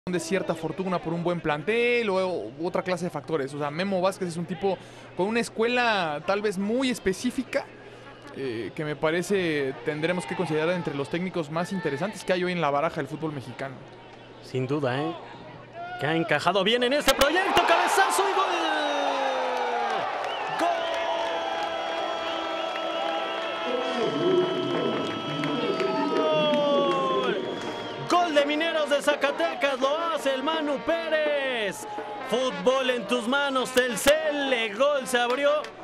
de cierta fortuna por un buen plantel o otra clase de factores. O sea, Memo Vázquez es un tipo con una escuela tal vez muy específica que me parece tendremos que considerar entre los técnicos más interesantes que hay hoy en la baraja del fútbol mexicano. Sin duda, que ha encajado bien en este proyecto. Cabezazo y gol. Gol de Mineros de Zacatecas, lo hace el Manu Pérez. Fútbol en tus manos, Telcel, el gol se abrió